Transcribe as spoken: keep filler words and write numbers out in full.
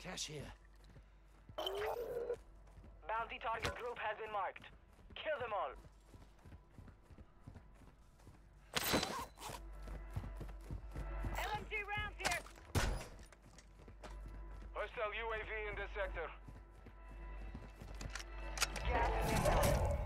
Cash here. Bounty target group has been marked. Kill them all. L M G rounds here. Hostile U A V in this sector. Gas is inbound.